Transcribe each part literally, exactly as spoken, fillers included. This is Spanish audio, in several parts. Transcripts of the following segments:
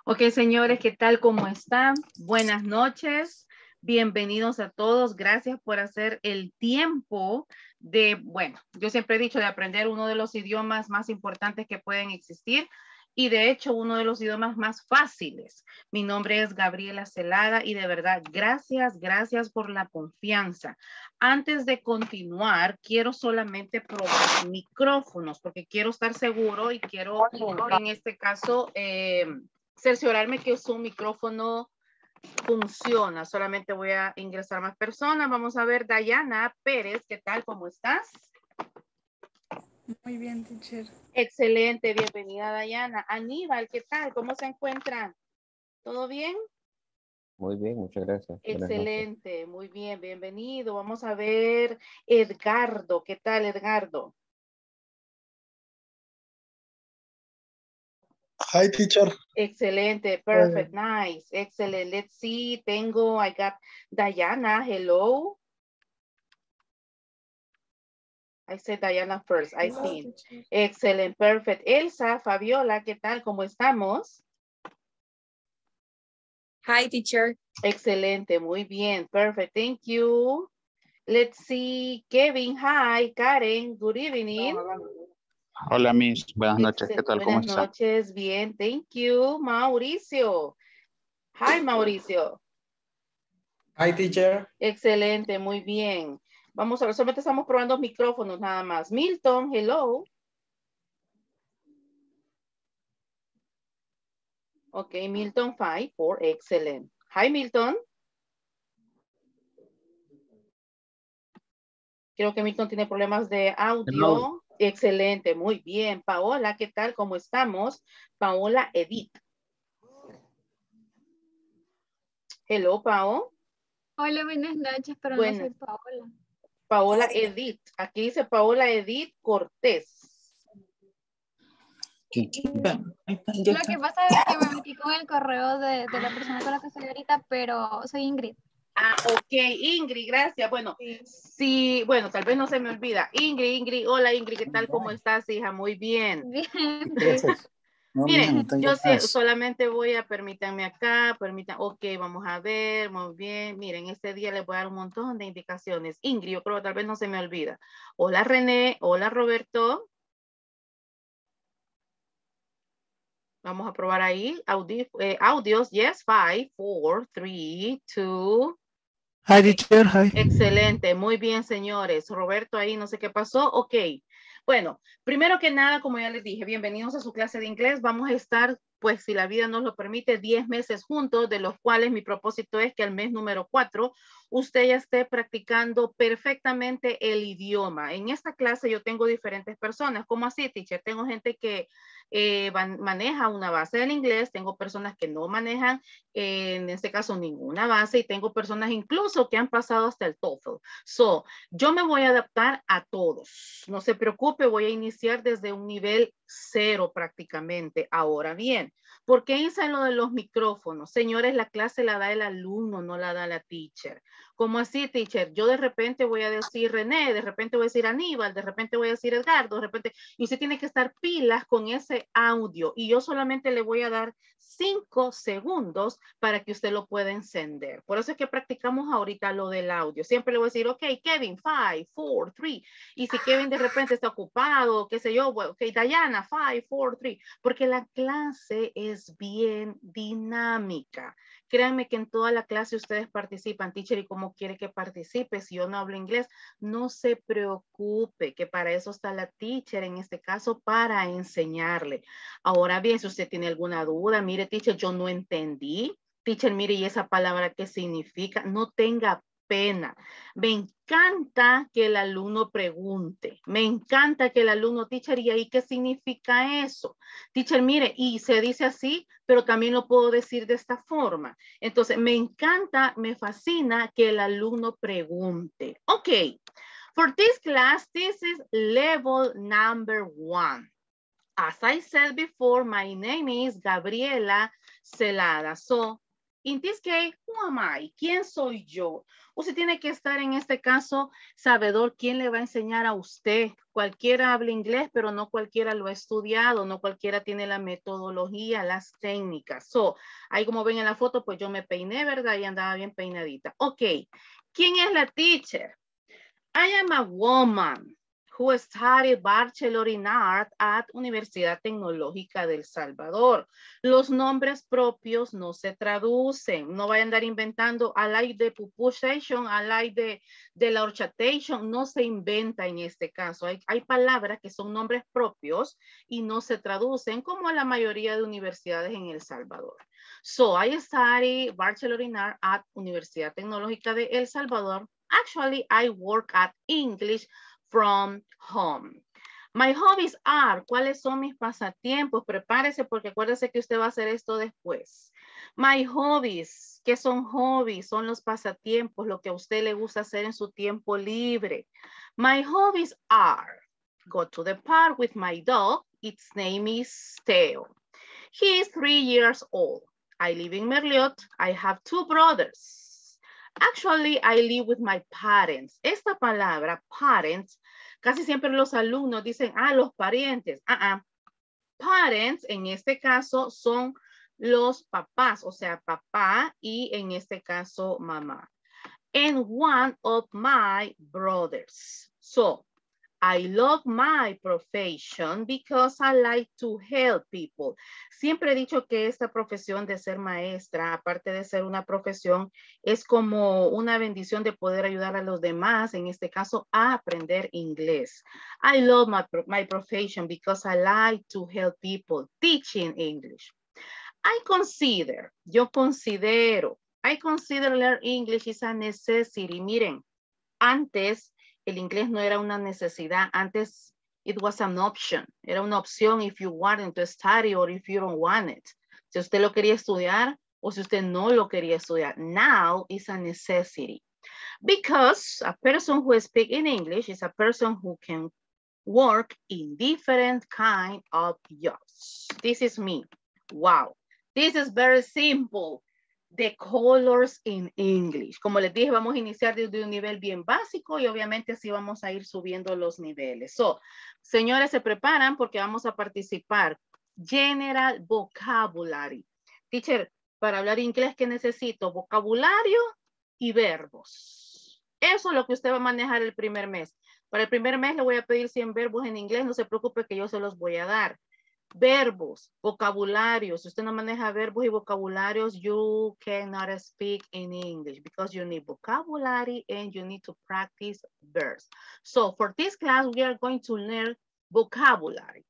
Ok, señores, ¿qué tal? ¿Cómo están? Buenas noches. Bienvenidos a todos. Gracias por hacer el tiempo de, bueno, yo siempre he dicho de aprender uno de los idiomas más importantes que pueden existir y de hecho uno de los idiomas más fáciles. Mi nombre es Gabriela Celada y de verdad, gracias, gracias por la confianza. Antes de continuar, quiero solamente probar micrófonos porque quiero estar seguro y quiero, en este caso, eh, cerciorarme que su micrófono funciona. Solamente voy a ingresar más personas. Vamos a ver, Dayana Pérez, ¿qué tal? ¿Cómo estás? Muy bien, teacher. Excelente, bienvenida Dayana. Aníbal, ¿qué tal? ¿Cómo se encuentra? ¿Todo bien? Muy bien, muchas gracias. Buenas noches. Excelente, muy bien, bienvenido. Vamos a ver, Edgardo, ¿qué tal, Edgardo? Hi, teacher. Excelente, perfect, nice, excellent. Let's see, tengo, I got Diana, hello. I said Diana first, I Hello, think. teacher. Excellent, perfect. Elsa, Fabiola, ¿qué tal? ¿Cómo estamos? Hi, teacher. Excelente, muy bien, perfect, thank you. Let's see, Kevin, hi, Karen, good evening. Hola, Miss. Buenas noches. Excel- ¿Qué tal? ¿Cómo Buenas está? noches, bien, thank you. Mauricio. Hi, Mauricio. Hi, teacher. Excelente, muy bien. Vamos a ver, solamente estamos probando micrófonos nada más. Milton, hello. Ok, Milton, five, four, excellent. Hi, Milton. Creo que Milton tiene problemas de audio. Hello. Excelente, muy bien. Paola, ¿qué tal? ¿Cómo estamos? Paola Edith. Hello, Pao. Hola, buenas noches, pero no soy Buenas. Paola. Paola Edith. Aquí dice Paola Edith Cortés. Lo que pasa es que me metí con el correo de, de la persona con la que estoy ahorita, pero soy Ingrid. Ah, ok, Ingrid, gracias. Bueno, sí. sí, bueno, tal vez no se me olvida. Ingrid, Ingrid, hola Ingrid, ¿qué tal? ¿Cómo estás, hija? Muy bien. Bien. Gracias. No, Miren, no tengo yo sé, más. solamente voy a, permítanme acá, permitan, ok, vamos a ver, muy bien. Miren, este día les voy a dar un montón de indicaciones. Ingrid, yo creo que tal vez no se me olvida. Hola René, hola Roberto. Vamos a probar ahí, Audi, eh, audios, yes, five, four, three, two. Hi, teacher. Hi. Excelente, muy bien, señores. Roberto ahí, no sé qué pasó. Ok. Bueno, primero que nada, como ya les dije, bienvenidos a su clase de inglés. Vamos a estar, pues, si la vida nos lo permite, diez meses juntos, de los cuales mi propósito es que al mes número cuatro usted ya esté practicando perfectamente el idioma. En esta clase yo tengo diferentes personas. ¿Cómo así, teacher? Tengo gente que eh, van, maneja una base del inglés, tengo personas que no manejan en este caso ninguna base y tengo personas incluso que han pasado hasta el TOEFL. So, yo me voy a adaptar a todos. No se preocupe, voy a iniciar desde un nivel cero prácticamente. Ahora bien, ¿por qué hice lo de los micrófonos? Señores, la clase la da el alumno, no la da la teacher. ¿Cómo así, teacher? Yo de repente voy a decir René, de repente voy a decir Aníbal, de repente voy a decir Edgardo, de repente, y usted tiene que estar pilas con ese audio y yo solamente le voy a dar cinco segundos para que usted lo pueda encender. Por eso es que practicamos ahorita lo del audio. Siempre le voy a decir, ok, Kevin, five, four, three. Y si Kevin de repente está ocupado, qué sé yo, bueno, ok, Diana, five, four, three. Porque la clase es bien dinámica. Créanme que en toda la clase ustedes participan, teacher, y cómo quiere que participe. Si yo no hablo inglés, no se preocupe, que para eso está la teacher, en este caso, para enseñarle. Ahora bien, si usted tiene alguna duda, mire, teacher, yo no entendí. Teacher, mire, ¿y esa palabra qué significa? No tenga pena. Me encanta que el alumno pregunte. Me encanta que el alumno, teacher, ¿y ahí qué significa eso? Teacher, mire, y se dice así, pero también lo puedo decir de esta forma. Entonces, me encanta, me fascina que el alumno pregunte. Ok, for this class, this is level number one. As I said before, my name is Gabriela Celada. So, In this case, who am I? ¿Quién soy yo? Usted tiene que estar en este caso sabedor quién le va a enseñar a usted. Cualquiera habla inglés, pero no cualquiera lo ha estudiado, no cualquiera tiene la metodología, las técnicas. So, ahí como ven en la foto, pues yo me peiné, ¿verdad? Y andaba bien peinadita. Ok, ¿quién es la teacher? I am a woman who studied Bachelor in Art at Universidad Tecnológica del Salvador. Los nombres propios no se traducen. No vayan a andar inventando a like de pupusation, a like de, de la horchatation. No se inventa en este caso. Hay, hay palabras que son nombres propios y no se traducen como la mayoría de universidades en El Salvador. So, I studied Bachelor in Art at Universidad Tecnológica de El Salvador. Actually, I work at English from home. My hobbies are, ¿cuáles son mis pasatiempos? Prepárese porque acuérdese que usted va a hacer esto después. My hobbies, ¿qué son hobbies? Son los pasatiempos, lo que a usted le gusta hacer en su tiempo libre. My hobbies are, go to the park with my dog. Its name is Theo. He is three years old. I live in Merliot. I have two brothers. Actually, I live with my parents. Esta palabra, parents, casi siempre los alumnos dicen, ah, los parientes. Uh-uh. Parents, en este caso, son los papás, o sea, papá y en este caso, mamá. And one of my brothers. So, I love my profession because I like to help people. Siempre he dicho que esta profesión de ser maestra, aparte de ser una profesión, es como una bendición de poder ayudar a los demás, en este caso, a aprender inglés. I love my, my profession because I like to help people teaching English. I consider, yo considero, I consider learn English is a necessity. Miren, antes el inglés no era una necesidad. Antes, it was an option. Era una opción if you wanted to study or if you don't want it. Si usted lo quería estudiar o si usted no lo quería estudiar. Now, it's a necessity. Because a person who speaks in English is a person who can work in different kind of jobs. This is me. Wow. This is very simple. The colors in English. Como les dije, vamos a iniciar desde un nivel bien básico y obviamente así vamos a ir subiendo los niveles. So, señores, se preparan porque vamos a participar. General vocabulary. Teacher, para hablar inglés, ¿qué necesito? Vocabulario y verbos. Eso es lo que usted va a manejar el primer mes. Para el primer mes le voy a pedir cien verbos en inglés. No se preocupe que yo se los voy a dar. Verbos, vocabularios. Si usted no maneja verbos y vocabularios, you cannot speak in English because you need vocabulary and you need to practice verbs. So for this class, we are going to learn vocabulary.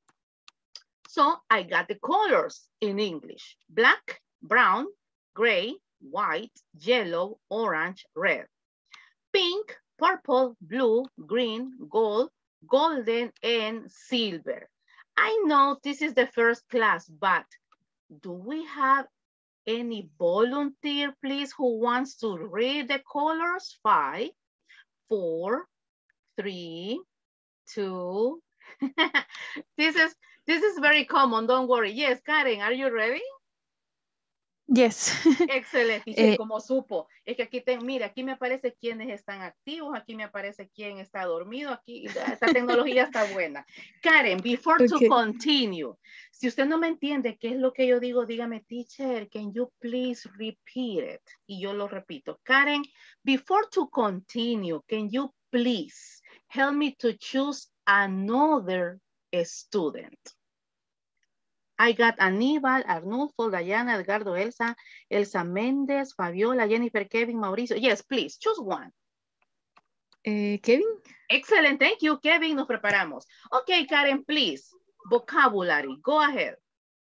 So I got the colors in English. Black, brown, gray, white, yellow, orange, red. Pink, purple, blue, green, gold, golden, and silver. I know this is the first class, but do we have any volunteer, please, who wants to read the colors? Five, four, three, two. this is this is very common. Don't worry. Yes, Karen, are you ready? Yes. Excelente. Eh, como supo, es que aquí, te, mira, aquí me aparece quiénes están activos, aquí me aparece quién está dormido, aquí esta tecnología está buena. Karen, before okay. to continue, si usted no me entiende qué es lo que yo digo, dígame, teacher, can you please repeat it? Y yo lo repito. Karen, before to continue, can you please help me to choose another student? I got Aníbal, Arnulfo, Dayana, Edgardo, Elsa, Elsa Méndez, Fabiola, Jennifer, Kevin, Mauricio. Yes, please, choose one. Eh, Kevin. Excellent, thank you, Kevin. Nos preparamos. Okay, Karen, please. Vocabulary, go ahead.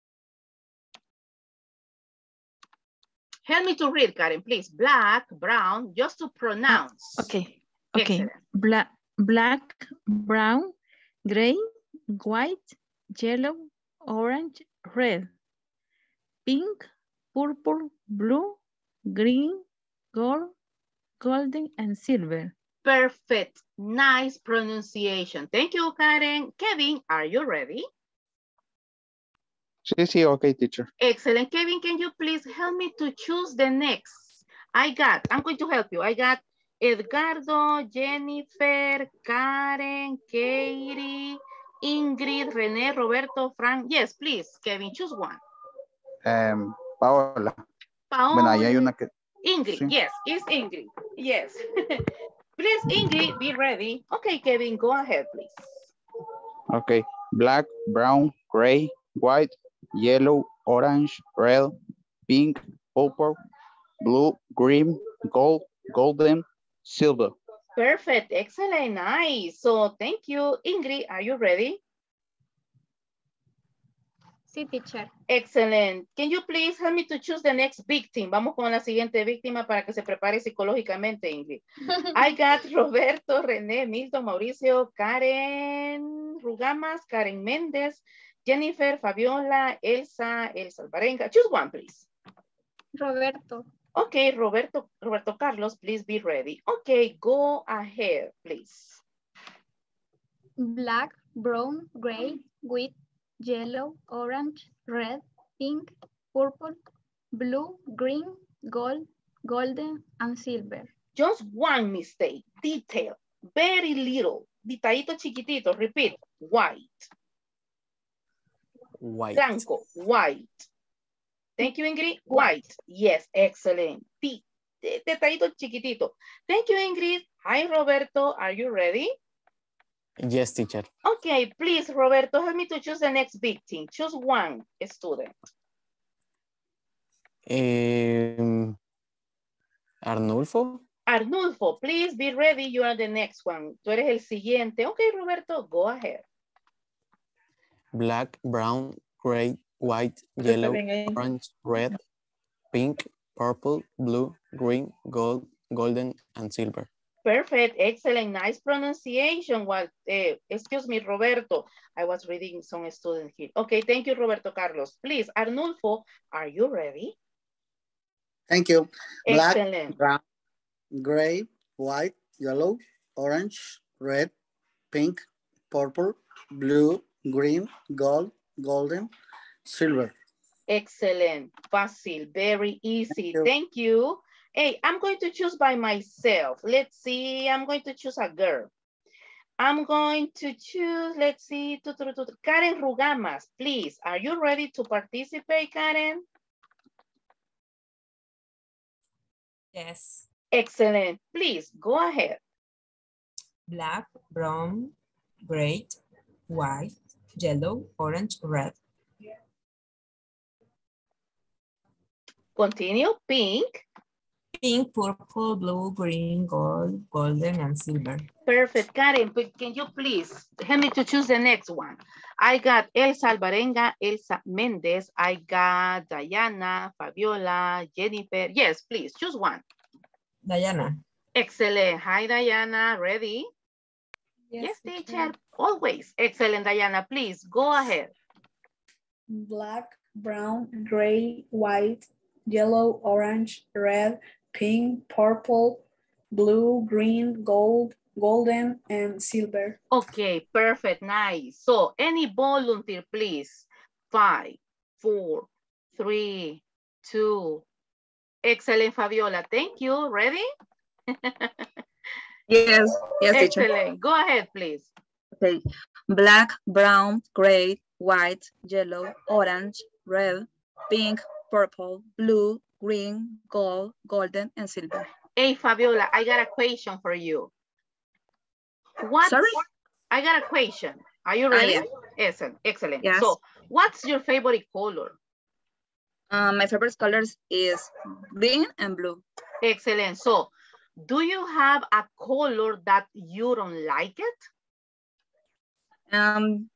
Help me to read, Karen, please. Black, brown, just to pronounce. Ah, okay, okay. Excellent. Black, black, brown, gray, white, yellow, orange, red, pink, purple, blue, green, gold, golden, and silver. Perfect. Nice pronunciation. Thank you, Karen. Kevin, are you ready? Sí, sí, okay, teacher. Excellent. Kevin, can you please help me to choose the next? I got, I'm going to help you. I got Edgardo, Jennifer, Karen, Katie, Ingrid, René, Roberto, Frank. Yes, please, Kevin, choose one. Um, Paola. Paola. Bueno, ahí hay una que... Ingrid, sí. yes, it's Ingrid. Yes. Please, Ingrid, be ready. Okay, Kevin, go ahead, please. Okay. Black, brown, gray, white, yellow, orange, red, pink, purple, blue, green, gold, golden, silver. Perfect. Excellent. Nice. So thank you. Ingrid, are you ready? Sí, teacher. Excellent. Can you please help me to choose the next victim? Vamos con la siguiente víctima para que se prepare psicológicamente, Ingrid. I got Roberto, René, Milton, Mauricio, Karen Rugamas, Karen Méndez, Jennifer, Fabiola, Elsa, Elsa Alvarenga. Choose one, please. Roberto. Okay, Roberto, Roberto Carlos, please be ready. Okay, go ahead, please. Black, brown, gray, white, yellow, orange, red, pink, purple, blue, green, gold, golden, and silver. Just one mistake. Detail. Very little. Detallito chiquitito. Repeat. White. White. Blanco. White. Thank you, Ingrid. White. Yes, excellent. De detallito chiquitito. Thank you, Ingrid. Hi, Roberto. Are you ready? Yes, teacher. Okay, please, Roberto, help me to choose the next victim. Choose one student. Um, Arnulfo. Arnulfo, please be ready. You are the next one. Tú eres el siguiente. Okay, Roberto, go ahead. Black, brown, gray, white, yellow, orange, red, pink, purple, blue, green, gold, golden, and silver. Perfect, excellent, nice pronunciation. Well, uh, excuse me, Roberto. I was reading some student here. Okay, thank you, Roberto Carlos. Please, Arnulfo, are you ready? Thank you. Black, excellent. Brown, gray, white, yellow, orange, red, pink, purple, blue, green, gold, golden, silver. Excellent, fácil, very easy. Thank you. Thank you. Hey, I'm going to choose by myself. Let's see, I'm going to choose a girl. I'm going to choose, let's see, tu, tu, tu, tu, Karen Rugamas, please. Are you ready to participate, Karen? Yes. Excellent. Please, go ahead. Black, brown, gray, white, yellow, orange, red. Continue. Pink. Pink, purple, blue, green, gold, golden, and silver. Perfect. Karen, can you please help me to choose the next one? I got Elsa Alvarenga, Elsa Mendez. I got Diana, Fabiola, Jennifer. Yes, please, choose one. Diana. Excellent. Hi, Diana. Ready? Yes, yes teacher. Always. Excellent, Diana. Please, go ahead. Black, brown, gray, white, yellow, orange, red, pink, purple, blue, green, gold, golden, and silver. Okay, perfect, nice. So any volunteer, please. Five, four, three, two. Excellent, Fabiola. Thank you. Ready? Yes, yes, teacher. Excellent. Go ahead, please. Okay. Black, brown, gray, white, yellow, orange, red, pink, purple, blue, green, gold, golden, and silver. Hey, Fabiola, I got a question for you. What? Sorry? I got a question. Are you ready? Ah, yeah. Excellent, excellent. Yes. So, what's your favorite color? Um, my favorite colors is green and blue. Excellent. So, do you have a color that you don't like it? Um,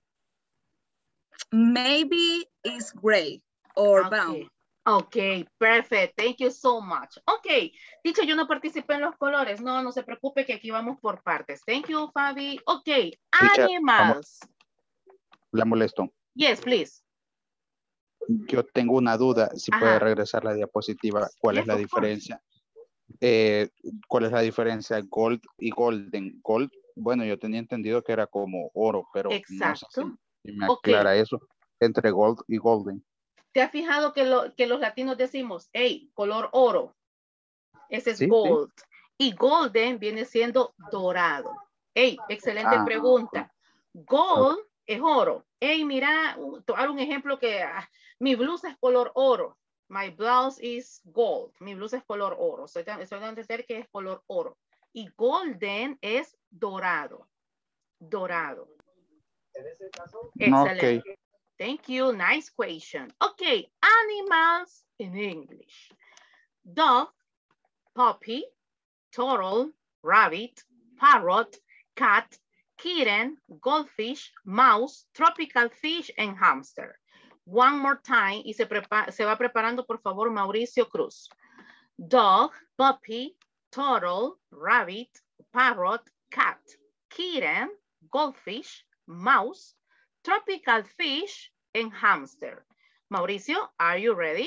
maybe it's gray or okay. brown. Ok, perfect. Thank you so much. Ok, dicho, yo no participé en los colores. No, no se preocupe que aquí vamos por partes. Thank you, Fabi. Ok, Teacher, animals. La molesto. Yes, please. Yo tengo una duda, si Ajá. puede regresar la diapositiva. ¿Cuál Yes, es la of diferencia? Eh, ¿Cuál es la diferencia gold y golden? Gold, bueno, yo tenía entendido que era como oro, pero Exacto. no sé si, si me aclara okay. eso. entre gold y golden. ¿Te has fijado que, lo, que los latinos decimos, hey, color oro? Ese es Sí, gold. Sí. Y golden viene siendo dorado. Hey, excelente Ah, pregunta. Gold ok. es oro. Hey, mira, te voy a dar un ejemplo que ah, mi blusa es color oro. My blouse is gold. Mi blusa es color oro. Estoy dando a entender que es color oro. Y golden es dorado. Dorado. Excelente. Ok. Thank you. Nice question. Okay, animals in English. Dog, puppy, turtle, rabbit, parrot, cat, kitten, goldfish, mouse, tropical fish, and hamster. One more time y se, se va preparando, por favor, Mauricio Cruz. Dog, puppy, turtle, rabbit, parrot, cat, kitten, goldfish, mouse, tropical fish, and hamster. Mauricio, are you ready?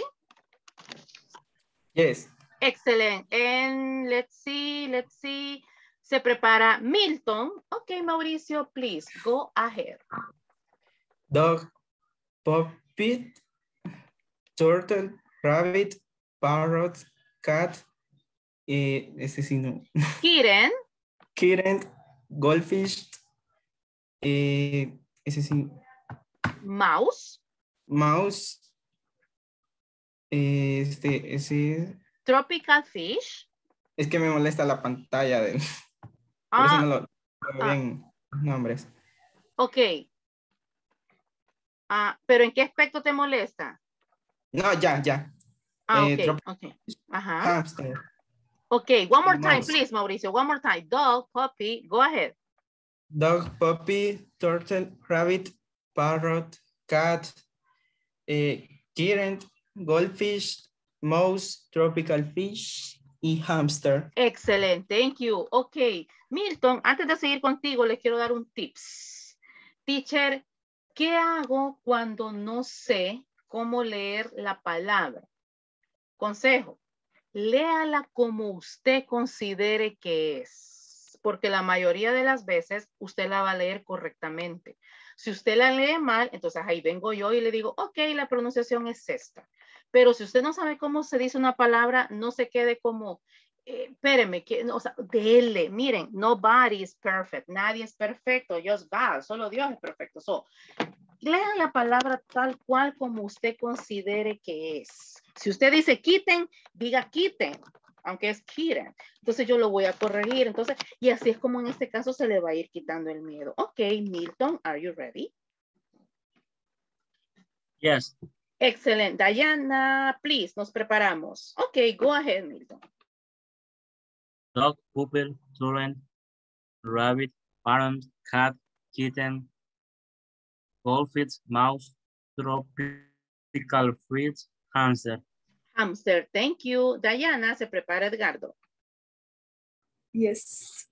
Yes. Excellent. And let's see, let's see. Se prepara Milton. Okay, Mauricio, please go ahead. Dog, puppy, turtle, rabbit, parrot, cat, eh, ese sí no. Kitten. Kitten, goldfish, eh, ese sí. Mouse. Mouse, eh, este, ese. Tropical fish. Es que me molesta la pantalla de. Ah, por eso no lo, lo ah, ven los nombres. Ok. Ah, ¿pero en qué aspecto te molesta? No, ya, ya. Ah, Eh, ok, ok. Ajá. hamster. Ok, one more time, Mouse. please, Mauricio. One more time. Dog, puppy, go ahead. Dog, puppy, turtle, rabbit, parrot, cat, eh, kitten, goldfish, mouse, tropical fish y hamster. Excelente, thank you. Ok, Milton, antes de seguir contigo, les quiero dar un tips. Teacher, ¿qué hago cuando no sé cómo leer la palabra? Consejo, léala como usted considere que es, porque la mayoría de las veces usted la va a leer correctamente. Si usted la lee mal, entonces ahí vengo yo y le digo, ok, la pronunciación es esta. Pero si usted no sabe cómo se dice una palabra, no se quede como, eh, espéreme, que, o sea, dele, miren, nobody is perfect, nadie es perfecto, just God, solo Dios es perfecto. So, lean la palabra tal cual como usted considere que es. Si usted dice quiten, diga quiten, aunque es quiten. Entonces yo lo voy a corregir. Entonces, y así es como en este caso se le va a ir quitando el miedo. Ok, Milton, are you ready? Yes. Excellent. Diana, please, nos preparamos. Ok, go ahead, Milton. Dog, puppy, turtle, rabbit, parrot, cat, kitten, goldfish, mouse, tropical fish, hamster. Hamster, thank you. Diana, se prepara Edgardo. Yes.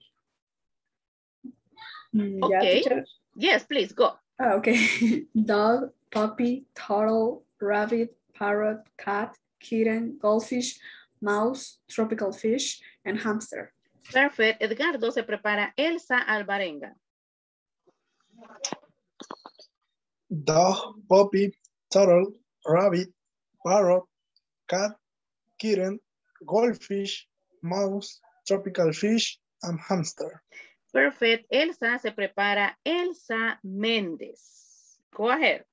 Mm, okay. Yeah, yes, please, go. Oh, okay. Dog, puppy, turtle, rabbit, parrot, cat, kitten, goldfish, mouse, tropical fish, and hamster. Perfect. Edgardo, se prepara Elsa Alvarenga. Dog, puppy, turtle, rabbit, parrot, cat, kitten, goldfish, mouse, tropical fish, and hamster. Perfect. Elsa se prepara Elsa Méndez. Go ahead.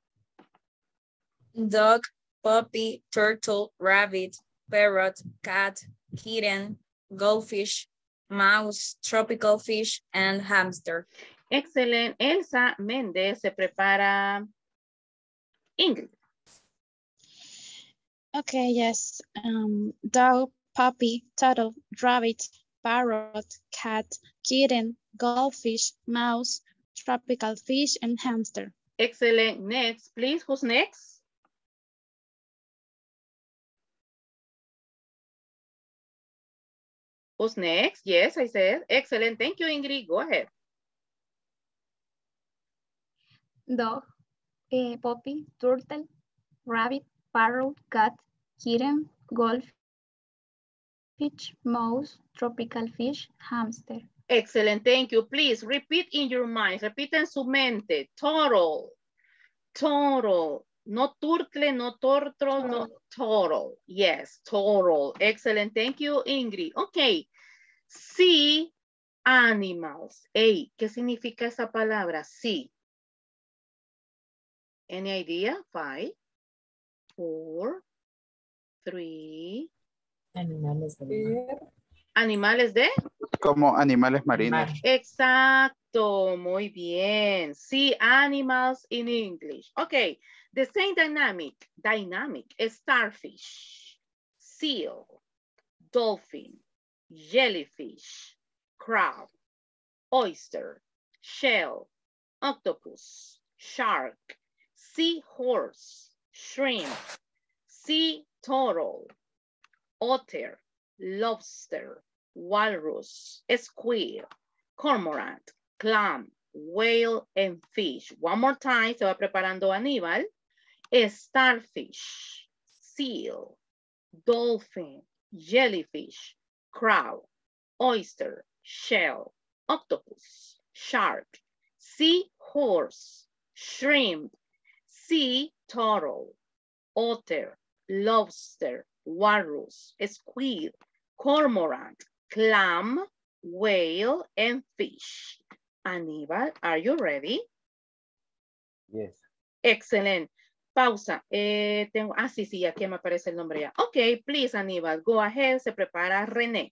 Dog, puppy, turtle, rabbit, parrot, cat, kitten, goldfish, mouse, tropical fish, and hamster. Excellent. Elsa Méndez se prepara Ingrid. Okay, yes. Um, dog, puppy, turtle, rabbit, parrot, cat, kitten, goldfish, mouse, tropical fish, and hamster. Excellent. Next, please. Who's next? Who's next? Yes, I said. Excellent. Thank you, Ingrid. Go ahead. Dog, eh, puppy, turtle, rabbit, parrot, cat, kitten, goldfish, mouse, tropical fish, hamster. Excellent, thank you. Please repeat in your mind. Repita en su mente. Turtle, Total. No turtle, no tortro, no total. Yes, total. Excellent. Thank you, Ingrid. Okay. Sea animals. Hey, ¿qué significa esa palabra? Sea. Any idea? Five, four, three. Animales de mar. Animales de? Como animales marinos. Exacto, muy bien. Sea animals in English. Okay, the same dynamic, dynamic, starfish, seal, dolphin, jellyfish, crab, oyster, shell, octopus, shark, seahorse, shrimp, sea turtle, otter, lobster, walrus, squid, cormorant, clam, whale, and fish. One more time, se va preparando Aníbal. Starfish, seal, dolphin, jellyfish, crab, oyster, shell, octopus, shark, seahorse, shrimp, sea turtle, otter, lobster, walrus, squid, cormorant, clam, whale, and fish. Aníbal, are you ready? Yes. Excellent. Pausa. Eh, tengo, ah, sí, sí, aquí me aparece el nombre ya. Ok, please, Aníbal, go ahead. Se prepara René.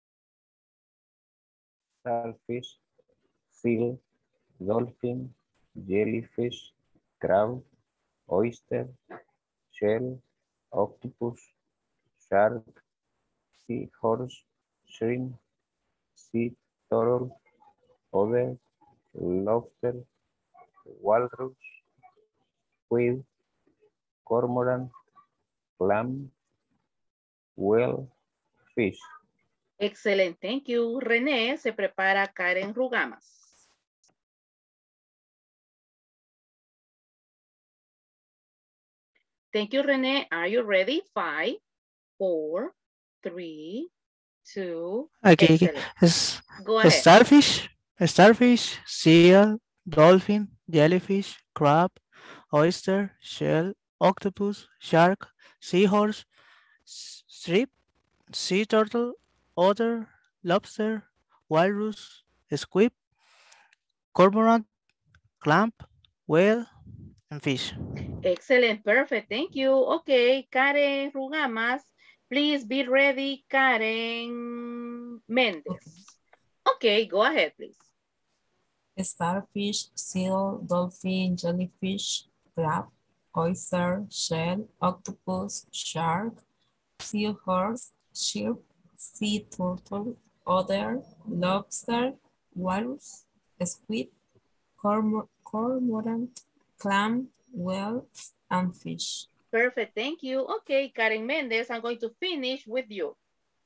Starfish, seal, dolphin, jellyfish, crab, oyster, shell, octopus, shark, seahorse, shrimp, sea turtle, otter, lobster, walrus, squid, cormorant, clam, whale, fish. Excelente, thank you. René, se prepara Karen Rugamas. Thank you, René. Are you ready? Five, four, three, two. Okay, excellent. es, Go ahead. starfish, starfish, seal, dolphin, jellyfish, crab, oyster, shell, octopus, shark, seahorse, shrimp, sea turtle, otter, lobster, walrus, squid, cormorant, clam, whale, and fish. Excellent, perfect, thank you. Okay, Karen Rugamas, please be ready, Karen Mendez. Okay, go ahead, please. Starfish, seal, dolphin, jellyfish, crab, oyster, shell, octopus, shark, seahorse, shrimp, sea turtle, otter, lobster, walrus, squid, cormor cormorant, clam, whale, and fish. Perfect, thank you. Okay, Karen Mendez, I'm going to finish with you.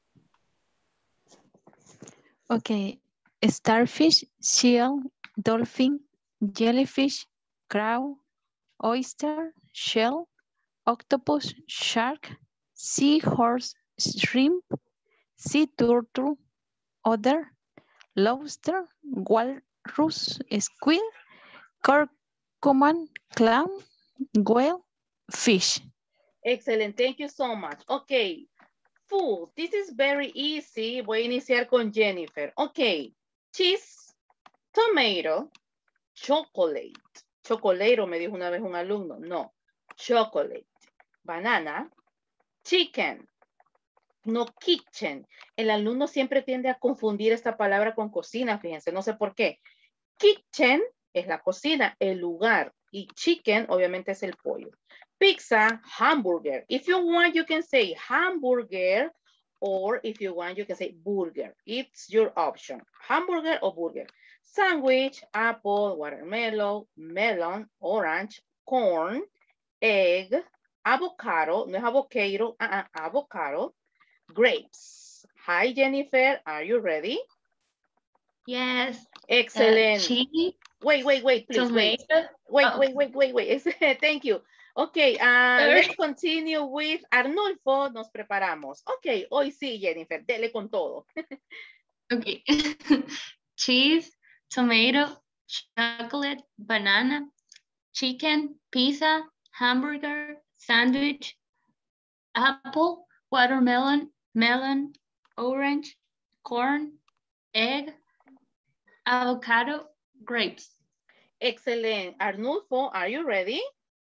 Okay, starfish, seal, dolphin, jellyfish, crab, oyster, shell, octopus, shark, seahorse, shrimp, sea turtle, otter, lobster, walrus, squid, cormorant, clam, whale, fish. Excellent, thank you so much. Okay, food, this is very easy. Voy a iniciar con Jennifer. Okay, cheese, tomato, chocolate. Chocolero me dijo una vez un alumno. No, chocolate. Banana, chicken, no kitchen. El alumno siempre tiende a confundir esta palabra con cocina, fíjense, no sé por qué. Kitchen es la cocina, el lugar. Y chicken, obviamente, es el pollo. Pizza, hamburger. If you want, you can say hamburger, or if you want, you can say burger. It's your option. Hamburger or burger. Sandwich, apple, watermelon, melon, orange, corn, egg, avocado, no es avocado, uh -uh, avocado, grapes. Hi, Jennifer, are you ready? Yes. Excellent. Uh, cheese. Wait, wait, wait, please, tomato. wait. Wait, Oh. wait, wait, wait, wait. Thank you. Okay, uh, let's continue with Arnulfo. Nos preparamos. Okay, hoy sí, Jennifer, dele con todo. Okay. Cheese, tomato, chocolate, banana, chicken, pizza, hamburger, sandwich, apple, watermelon, melon, orange, corn, egg, avocado, grapes. Excellent. Arnulfo, are you ready?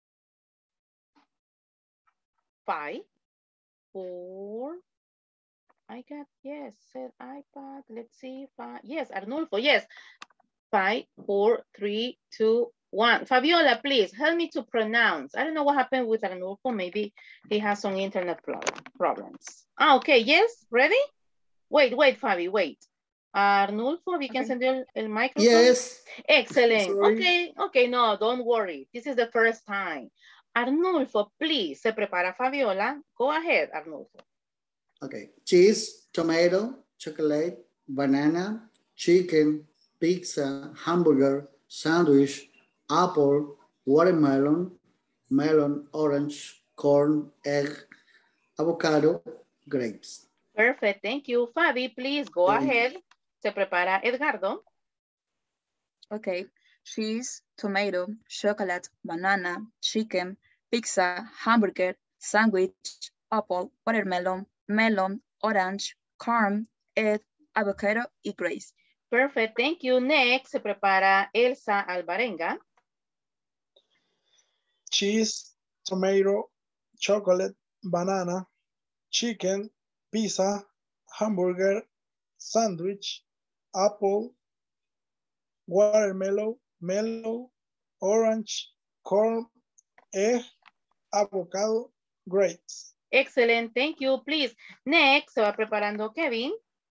Five, four, I got, yes, said iPad. Let's see, five, yes, Arnulfo, yes. Five, four, three, two, one. Fabiola, please help me to pronounce. I don't know what happened with Arnulfo. Maybe he has some internet problems. Ah, okay, yes, ready? Wait, wait, Fabi, wait. Arnulfo, we can Okay. send you el, el microphone? Yes. Excellent. Sorry. Okay, okay, no, don't worry. This is the first time. Arnulfo, please, se prepara Fabiola. Go ahead, Arnulfo. Okay. Cheese, tomato, chocolate, banana, chicken, pizza, hamburger, sandwich, apple, watermelon, melon, orange, corn, egg, avocado, grapes. Perfect, thank you. Fabi, please go Thank ahead. Se prepara Edgardo. Okay. Cheese, tomato, chocolate, banana, chicken, pizza, hamburger, sandwich, apple, watermelon, melon, orange, corn, egg, avocado y grapes. Perfect, thank you. Next, se prepara Elsa Alvarenga. Cheese, tomato, chocolate, banana, chicken, pizza, hamburger, sandwich, apple, watermelon, melon, orange, corn, egg, avocado, grapes. Excellent, thank you. Please, next, se va preparando Kevin.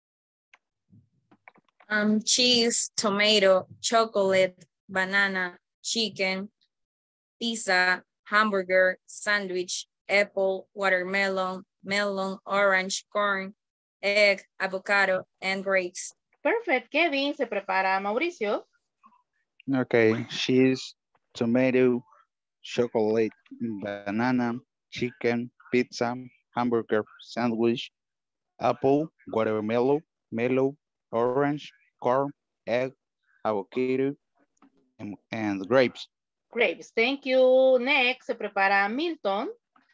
Um, cheese, tomato, chocolate, banana, chicken, pizza, hamburger, sandwich, apple, watermelon, melon, orange, corn, egg, avocado, and grapes. Perfect, Kevin. Se prepara Mauricio. Okay, cheese, tomato, chocolate, banana, chicken, pizza, hamburger, sandwich, apple, watermelon, melon, orange, corn, egg, avocado, and, and grapes. Grapes, thank you. Next, se prepara Milton.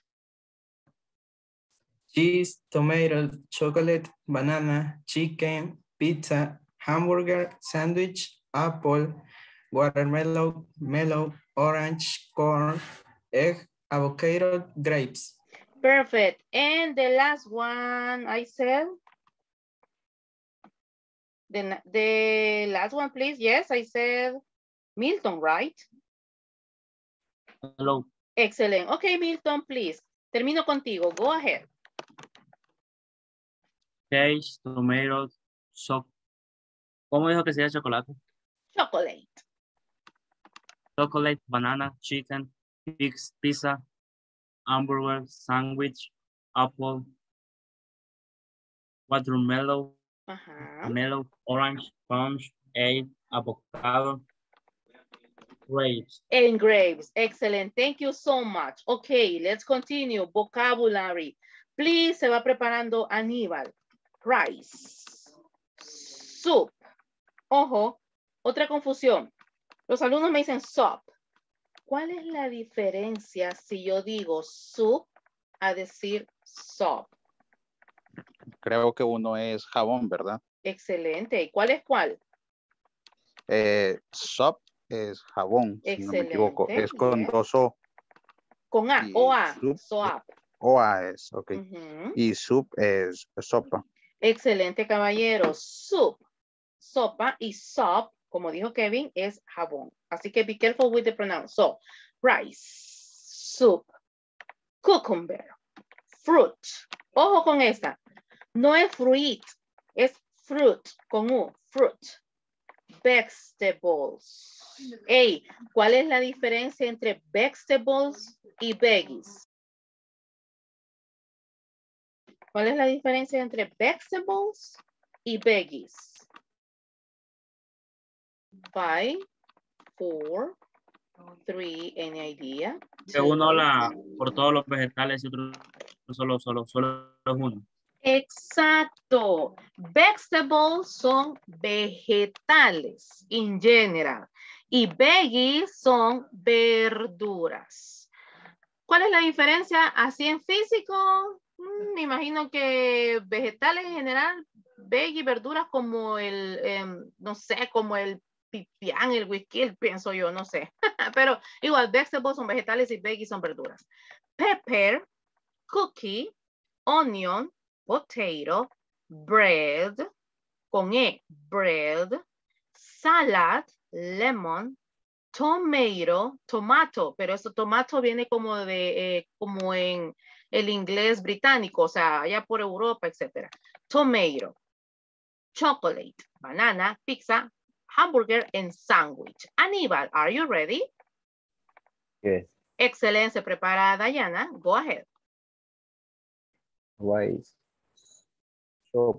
Cheese, tomato, chocolate, banana, chicken, pizza, hamburger, sandwich, apple, watermelon, melon, orange, corn, egg, avocado, grapes. Perfect. And the last one I said. The, the last one, please. Yes, I said Milton, right? Hello. Excellent. Okay, Milton, please. Termino contigo. Go ahead. Cheese, tomatoes, so ¿cómo dijo que sería chocolate? Chocolate. Chocolate, banana, chicken, pigs, pizza, hamburger, sandwich, apple, watermelon, uh-huh. melon, orange, punch, egg, avocado, grapes. And grapes. Excellent. Thank you so much. Okay, let's continue. Vocabulary. Please, se va preparando Aníbal. Rice. Soup. Ojo, otra confusión. Los alumnos me dicen soup. ¿Cuál es la diferencia si yo digo soup a decir soap? Creo que uno es jabón, ¿verdad? Excelente. ¿Y cuál es cuál? Eh, soap es jabón, excelente, si no me equivoco. Es con yes. dos O. Con A, o A, soap. O A es, ok. Uh-huh. Y soup es sopa. Excelente, caballero. Soup, sopa y soap, como dijo Kevin, es jabón. Así que be careful with the pronoun. So, rice, soup, cucumber, fruit. Ojo con esta. No es fruit, es fruit, con U, fruit. Vegetables. Hey, ¿cuál es la diferencia entre vegetables y veggies? ¿Cuál es la diferencia entre vegetables y veggies? Five, four, three, any idea? Que uno habla por todos los vegetales y otro solo, solo, solo es uno. Exacto. Vegetables son vegetales in general. Y veggies son verduras. ¿Cuál es la diferencia así en físico? Mm, me imagino que vegetales en general, veggie, verduras como el, eh, no sé, como el pipián, el whisky, pienso yo, no sé. Pero igual, vegetables son vegetales y veggies son verduras. Pepper, cookie, onion, potato, bread, con E, bread, salad, lemon, tomato, tomato, pero eso tomato viene como de, eh, como en el inglés británico, o sea, allá por Europa, etcétera. Tomato, chocolate, banana, pizza, hamburger, and sandwich. Aníbal, are you ready? Yes. Excelente, se prepara Diana. Go ahead. Rice, soup,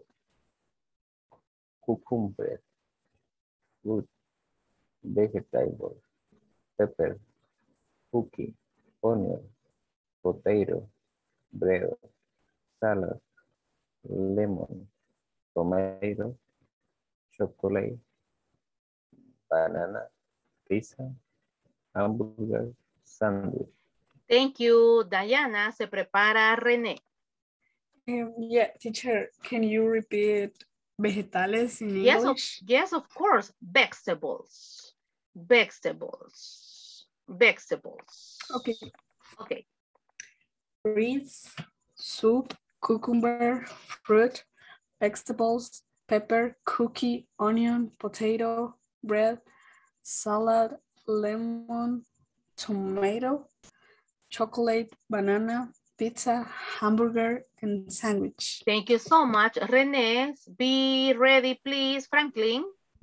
cucumber, fruit, vegetables, pepper, cookie, onion, potato, bread, salad, lemon, tomato, chocolate, banana, pizza, hamburger, sandwich. Thank you, Diana. Se prepara René. Um, yeah, teacher, can you repeat vegetales in Yes, of, English? yes, of course. Vegetables. Vegetables. Vegetables. Okay. Okay. Rice, soup, cucumber, fruit, vegetables, pepper, cookie, onion, potato, bread, salad, lemon, tomato, chocolate, banana, pizza, hamburger, and sandwich. Thank you so much, René. Be ready, please, Franklin.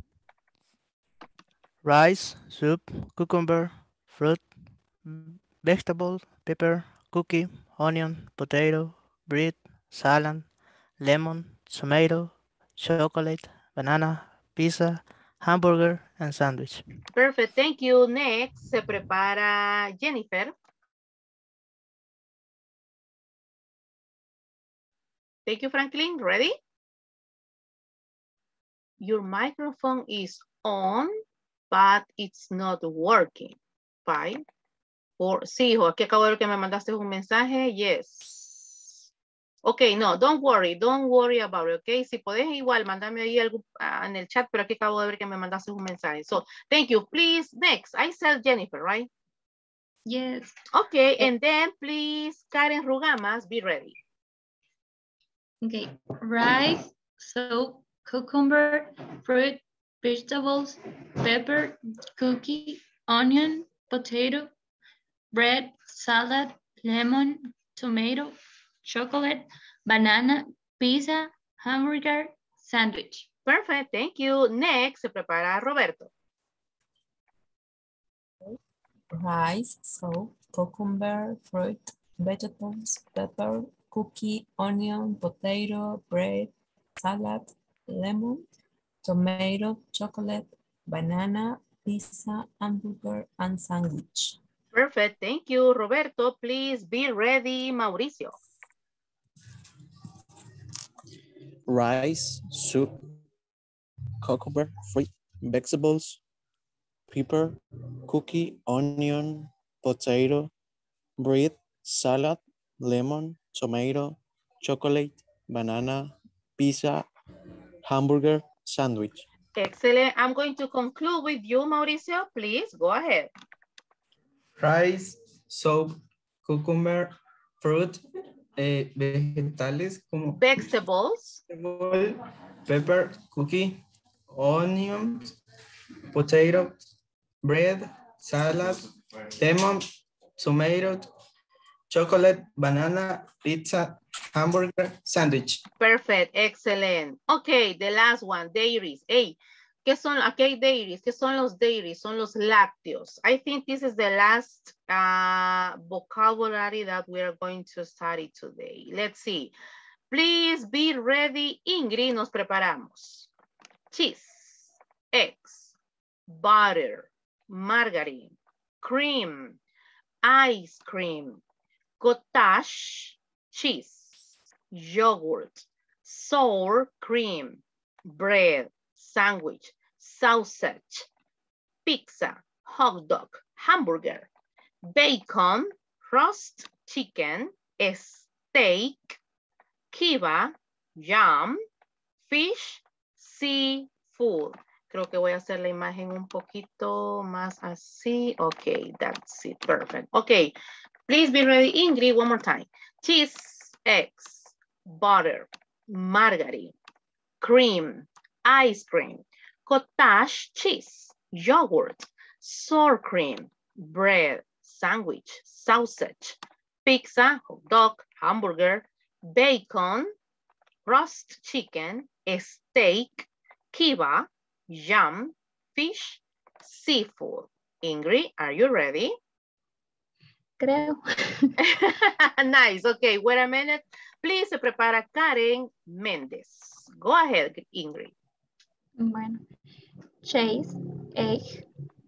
Rice, soup, cucumber, fruit, vegetable, pepper, cookie, onion, potato, bread, salad, lemon, tomato, chocolate, banana, pizza, hamburger, and sandwich. Perfect, thank you. Next, se prepara Jennifer. Thank you, Franklin. Ready? Your microphone is on, but it's not working. Five, four, sí, hijo, aquí acabo de ver que me mandaste un mensaje. Yes. Ok, no, don't worry, don't worry about it, ok? Si podés igual, mandame ahí algo uh, en el chat, pero aquí acabo de ver que me mandaste un mensaje. So, thank you. Please, next, I said Jennifer, right? Yes. Okay, and then please, Karen Rugamas, be ready. Okay, rice, soup, cucumber, fruit, vegetables, pepper, cookie, onion, potato, bread, salad, lemon, tomato, chocolate, banana, pizza, hamburger, sandwich. Perfect, thank you. Next, se prepara Roberto. Rice, soup, cucumber, fruit, vegetables, pepper, cookie, onion, potato, bread, salad, lemon, tomato, chocolate, banana, pizza, hamburger, and sandwich. Perfect, thank you, Roberto. Please be ready, Mauricio. Rice, soup, cucumber, fruit, vegetables, pepper, cookie, onion, potato, bread, salad, lemon, tomato, chocolate, banana, pizza, hamburger, sandwich. Excellent. I'm going to conclude with you, Mauricio. Please go ahead. Rice, soup, cucumber, fruit, eh, vegetales como vegetables, pepper, cookie, onions, potato, bread, salad, lemon, tomato, chocolate, banana, pizza, hamburger, sandwich. Perfect, excellent. Okay, the last one, dairies. Hey, ¿qué son, aquí hay dairies? ¿Qué son los dairies? Son los lácteos. I think this is the last uh, vocabulary that we are going to study today. Let's see. Please be ready, Ingrid, nos preparamos. Cheese, eggs, butter, margarine, cream, ice cream, cottage, cheese, yogurt, sour cream, bread, sandwich, sausage, pizza, hot dog, hamburger, bacon, roast chicken, steak, kiba, yam, fish, seafood. Creo que voy a hacer la imagen un poquito más así. Okay, that's it, perfect. Okay, please be ready, Ingrid, one more time. Cheese, eggs, butter, margarine, cream, ice cream, cottage cheese, yogurt, sour cream, bread, sandwich, sausage, pizza, hot dog, hamburger, bacon, roast chicken, steak, kiba, yam, fish, seafood. Ingrid, are you ready? Creo. Nice. Okay, wait a minute. Please se prepara Karen Méndez. Go ahead, Ingrid. Bueno. Cheese, egg.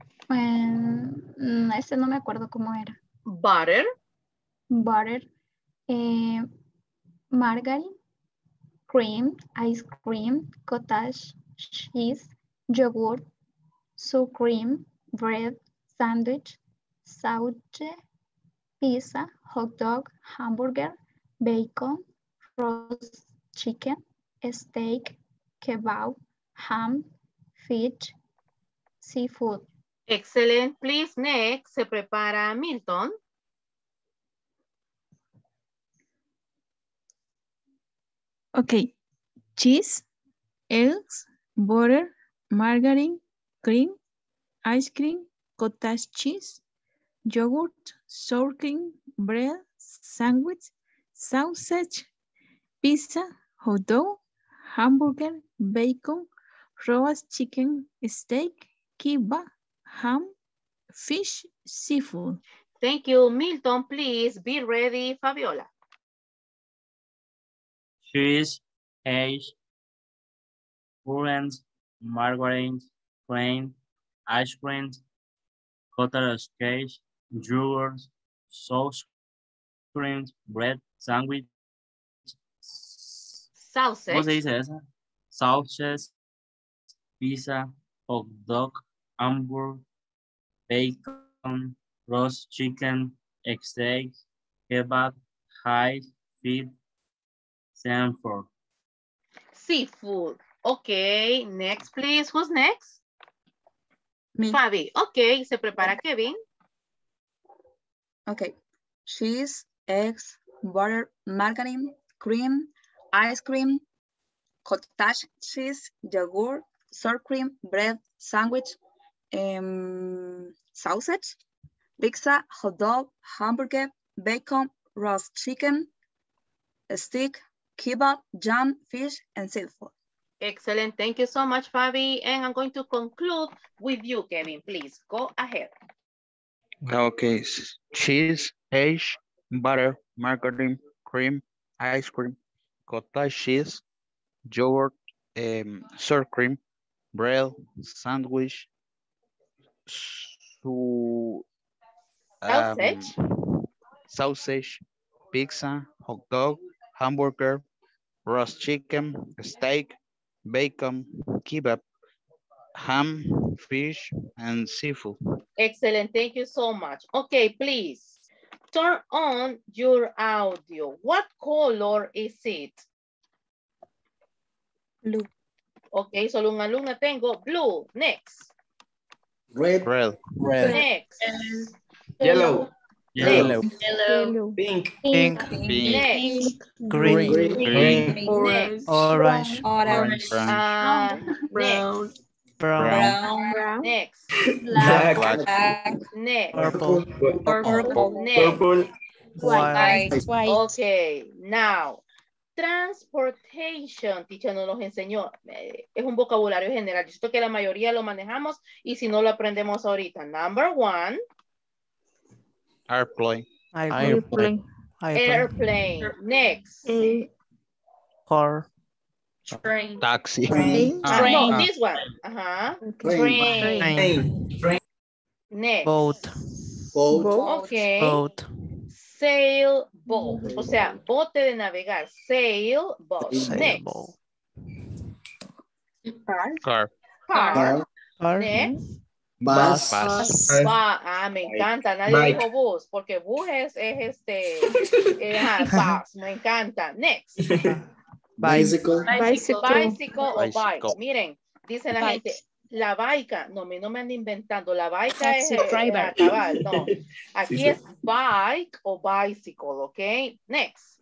Um, ese no me acuerdo cómo era. Butter. Butter. Eh, margarine. Cream, ice cream, cottage cheese, yogurt, sour cream, bread, sandwich, sausage, pizza, hot dog, hamburger, bacon, roast chicken, steak, kebab, ham, fish, seafood. Excellent. Please, next, se prepara Milton. Okay, cheese, eggs, butter, margarine, cream, ice cream, cottage cheese, yogurt, sour cream, bread, sandwich, sausage, pizza, hot dog, hamburger, bacon, roast chicken, steak, kibbeh, ham, fish, seafood. Thank you, Milton. Please be ready, Fabiola. Cheese, eggs, currants, margarine, cream, ice cream, cottage cheese, yogurt, sauce cream, bread, sandwich. Sausage. ¿Cómo se dice esa? Sausage, pizza, hot dog, hamburger, bacon, roast chicken, steak, kebab, high, feed, seafood. Seafood. Okay, next please. Who's next? Me. Fabi. Okay, se prepara Kevin. Okay. Cheese, eggs, butter, margarine, cream, ice cream, cottage cheese, yogurt, sour cream, bread, sandwich, um, sausage, pizza, hot dog, hamburger, bacon, roast chicken, steak, kebab, jam, fish, and seafood. Excellent. Thank you so much, Fabi. And I'm going to conclude with you, Kevin. Please go ahead. Okay, cheese, eggs, butter, margarine, cream, ice cream, cottage cheese, yogurt, um, sour cream, bread, sandwich, so, um, sausage, sausage, pizza, hot dog, hamburger, roast chicken, steak, bacon, kebab, ham, fish, and seafood. Excellent. Thank you so much. Okay, please turn on your audio. What color is it? Blue. Okay, solo un alumno tengo. Blue. Next. Red. Red. Red. Next. Yellow. Yellow. Yellow. Pink. Pink. Pink. Next. Green. Green. Green. Orange. Orange. Orange. Uh, Brown. next. Brown. Brown. Next. Black. Black. Next. Purple. Purple. Next. Purple. White. White. White. Okay, now, transportation, teacher nos los enseñó, eh, es un vocabulario general, yo siento que la mayoría lo manejamos y si no lo aprendemos ahorita. Number one. Airplane. Airplane. Airplane. Next. Car. Train. Taxi. Train. Ah, No, ah. this one. Uh-huh. Train. Train. Train. Next. Boat. Boat. Okay. Boat. Sailboat. O sea, bote de navegar. Sailboat. Sailboat. Next. Car. Car. Car. Car. Car. Next. Bus. Bus. Ba- ah, me encanta. Nadie Bike. dijo bus, porque bus es, es este, eh, ajá, bus, me encanta. Next. Bicycle. Bicycle, bicycle o Bicycle. bike. Miren, dice la Bike. gente, la baica, no, me, no me ando inventando, la baica Taxi es, eh, driver. ah, cabal, no. Aquí Sí, es bike o bicycle, ¿ok? Next.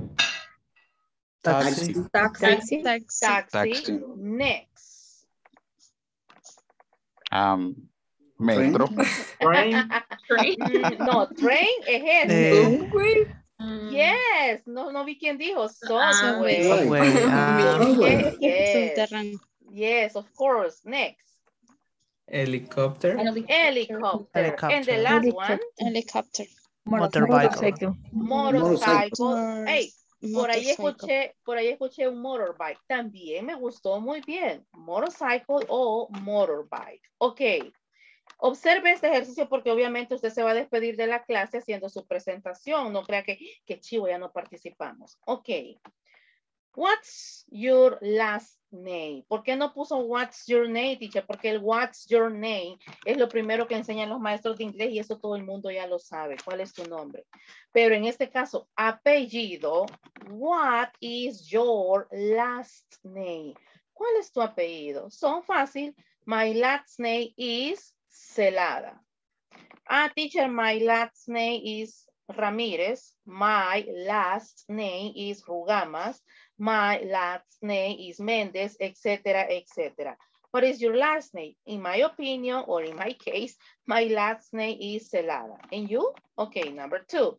Taxi. Taxi. Taxi. Taxi. Taxi. Next. Um, metro. Train. Mm, no, train es Eh, este. Yes, no, no vi quién dijo. Subway. Subway. Subway. Ah, Yes, yes. Subterráneo. Yes, of course. Next. Helicopter. Helicopter. And the Helicopter. last one, Helicopter. Motorbike. motorcycle. Hey, por ahí Motorcycle. escuché, por ahí escuché un motorbike. También me gustó muy bien. Motorcycle o motorbike. Ok. Observe este ejercicio porque obviamente usted se va a despedir de la clase haciendo su presentación. No crea que, que chivo, ya no participamos. Ok. What's your last name? ¿Por qué no puso what's your name, teacher? Porque el what's your name es lo primero que enseñan los maestros de inglés y eso todo el mundo ya lo sabe. ¿Cuál es tu nombre? Pero en este caso, apellido, what is your last name? ¿Cuál es tu apellido? Son fácil. My last name is Celada. Ah, teacher, my last name is Ramírez. My last name is Rugamas. My last name is Mendez, et cetera, et cetera. What is your last name? In my opinion, or in my case, my last name is Celada. And you? Okay, number two.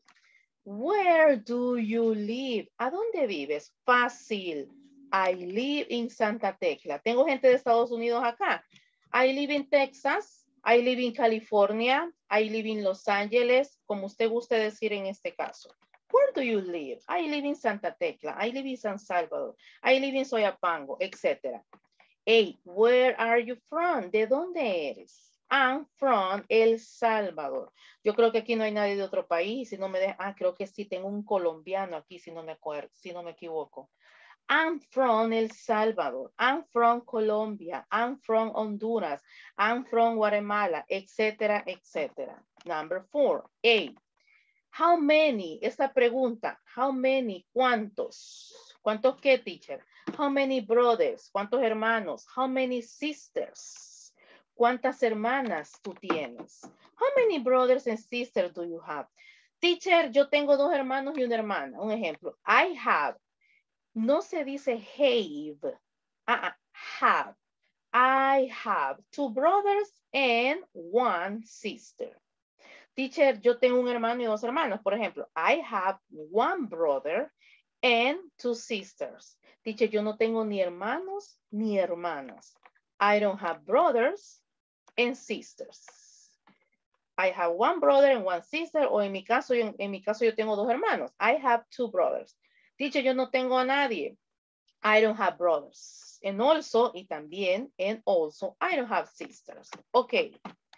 Where do you live? ¿A dónde vives? Fácil. I live in Santa Tecla. Tengo gente de Estados Unidos acá. I live in Texas. I live in California. I live in Los Angeles. Como usted guste decir en este caso. Where do you live? I live in Santa Tecla. I live in San Salvador. I live in Soyapango, et cetera. Hey, where are you from? ¿De dónde eres? I'm from El Salvador. Yo creo que aquí no hay nadie de otro país. Si no me de... Ah, creo que sí, tengo un colombiano aquí, si no me acuerdo, si no me equivoco. I'm from El Salvador. I'm from Colombia. I'm from Honduras. I'm from Guatemala, et cetera, et cetera. Number four. A. How many? Esta pregunta. How many? ¿Cuántos? ¿Cuántos qué, teacher? How many brothers? ¿Cuántos hermanos? How many sisters? ¿Cuántas hermanas tú tienes? How many brothers and sisters do you have? Teacher, yo tengo dos hermanos y una hermana. Un ejemplo. I have. No se dice have. Uh-uh. Have. I have two brothers and one sister. Teacher, yo tengo un hermano y dos hermanos. Por ejemplo, I have one brother and two sisters. Teacher, yo no tengo ni hermanos ni hermanas. I don't have brothers and sisters. I have one brother and one sister. O en mi caso, en, en mi caso yo tengo dos hermanos. I have two brothers. Teacher, yo no tengo a nadie. I don't have brothers. And also, y también, and also, I don't have sisters. Okay.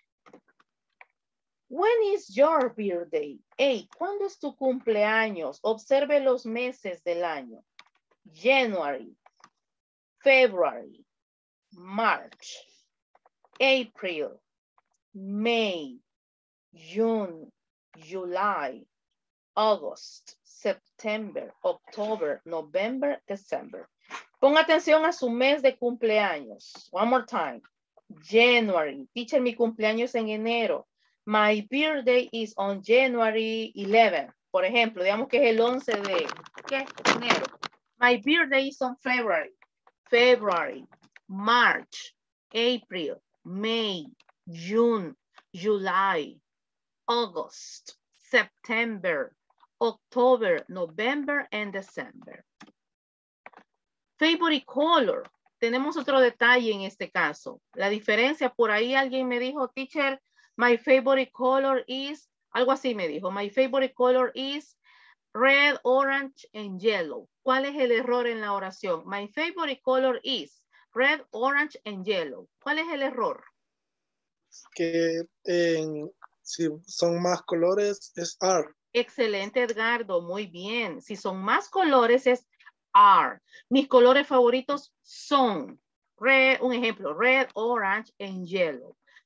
When is your birthday? Hey, ¿cuándo es tu cumpleaños? Observe los meses del año. January, February, March, April, May, June, July, August, September, October, November, December. Ponga atención a su mes de cumpleaños. One more time. January. Teacher, mi cumpleaños en enero. My birthday is on January eleventh. Por ejemplo, digamos que es el once de ¿qué? Enero. My birthday is on February. February, March, April, May, June, July, August, September, October, November, and December. Favorite color. Tenemos otro detalle en este caso. La diferencia, por ahí alguien me dijo, teacher, my favorite color is, algo así me dijo, my favorite color is red, orange, and yellow. ¿Cuál es el error en la oración? My favorite color is red, orange, and yellow. ¿Cuál es el error? Que en, si son más colores es are. Excelente, Edgardo, muy bien. Si son más colores es are. Mis colores favoritos son red, un ejemplo, red, orange, and yellow.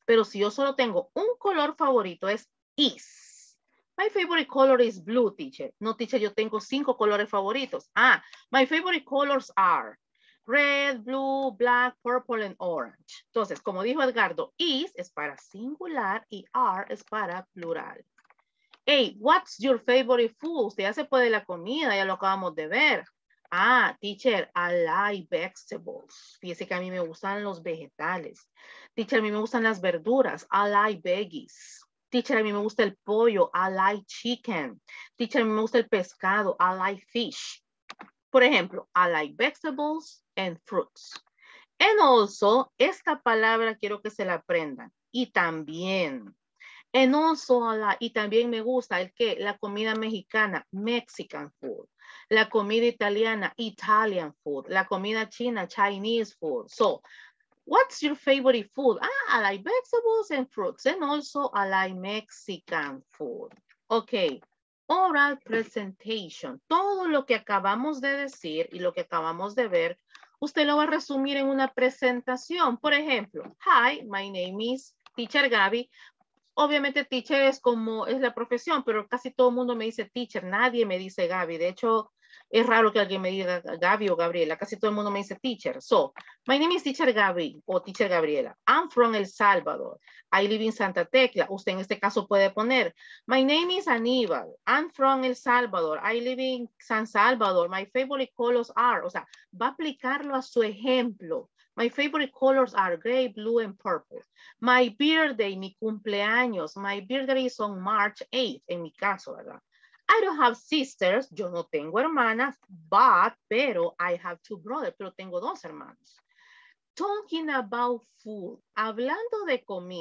Pero si yo solo tengo un color favorito es is. My favorite color is blue, teacher. No, teacher, yo tengo cinco colores favoritos. Ah, my favorite colors are red, blue, black, purple, and orange. Entonces, como dijo Edgardo, is es para singular y are es para plural. Hey, what's your favorite food? Usted ya se puede la comida, ya lo acabamos de ver. Ah, teacher, I like vegetables. Fíjese que a mí me gustan los vegetales. Teacher, a mí me gustan las verduras. I like veggies. Teacher, a mí me gusta el pollo. I like chicken. Teacher, a mí me gusta el pescado. I like fish. Por ejemplo, I like vegetables and fruits. And also, esta palabra quiero que se la aprendan. Y también. And also, I like, y también me gusta el que la comida mexicana, Mexican food. La comida italiana, Italian food. La comida china, Chinese food. So, what's your favorite food? Ah, I like vegetables and fruits. And also, I like Mexican food. Okay. Oral presentation. Todo lo que acabamos de decir y lo que acabamos de ver, usted lo va a resumir en una presentación. Por ejemplo, hi, my name is Teacher Gaby. Obviamente teacher es como es la profesión, pero casi todo el mundo me dice teacher, nadie me dice Gaby. De hecho, es raro que alguien me diga Gaby o Gabriela. Casi todo el mundo me dice teacher. So, my name is Teacher Gaby o Teacher Gabriela. I'm from El Salvador. I live in Santa Tecla. Usted en este caso puede poner, my name is Aníbal. I'm from El Salvador. I live in San Salvador. My favorite colors are. O sea, va a aplicarlo a su ejemplo. My favorite colors are gray, blue, and purple. My birthday, mi cumpleaños. My birthday is on March eighth, en mi caso, ¿verdad? I don't have sisters, yo no tengo hermanas, but, pero, I have two brothers, pero tengo dos hermanos. Talking about food, hablando de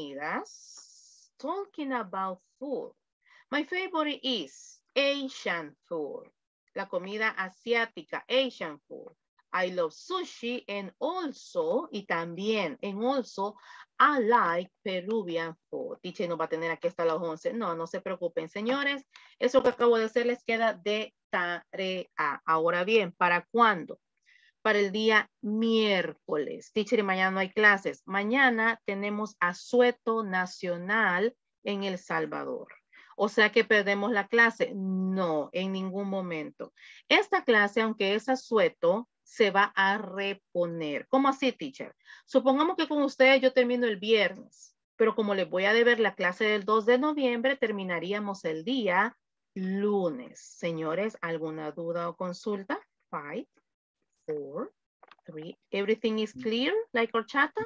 comidas, talking about food. My favorite is Asian food, la comida asiática, Asian food. I love sushi and also, y también, and also, I like Peruvian food. Teacher no va a tener aquí hasta las once. No, no se preocupen, señores. Eso que acabo de hacer les queda de tarea. Ahora bien, ¿para cuándo? Para el día miércoles. Teacher, y mañana no hay clases. Mañana tenemos asueto nacional en El Salvador. O sea que perdemos la clase. No, en ningún momento. Esta clase, aunque es asueto, se va a reponer. ¿Cómo así, teacher? Supongamos que con ustedes yo termino el viernes, pero como les voy a deber la clase del dos de noviembre, terminaríamos el día lunes. Señores, ¿alguna duda o consulta? Five, four, three. Everything is clear, like horchata?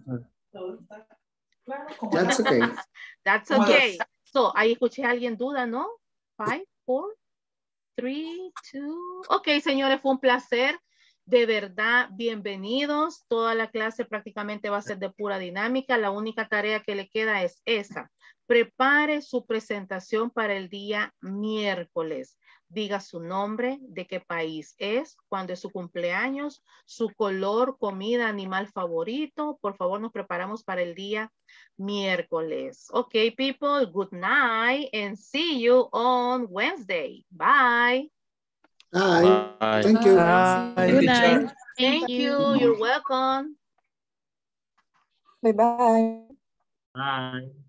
That's okay. That's okay. So, ahí escuché a alguien duda, ¿no? Five, four, three, two. Ok, señores, fue un placer. De verdad, bienvenidos. Toda la clase prácticamente va a ser de pura dinámica. La única tarea que le queda es esa. Prepare su presentación para el día miércoles. Diga su nombre, de qué país es, cuándo es su cumpleaños, su color, comida, animal favorito. Por favor, nos preparamos para el día miércoles. Ok, people, good night and see you on Wednesday. Bye. Hi. Bye. Thank you. Bye. Good night. Thank you. You're welcome. Bye-bye. Bye.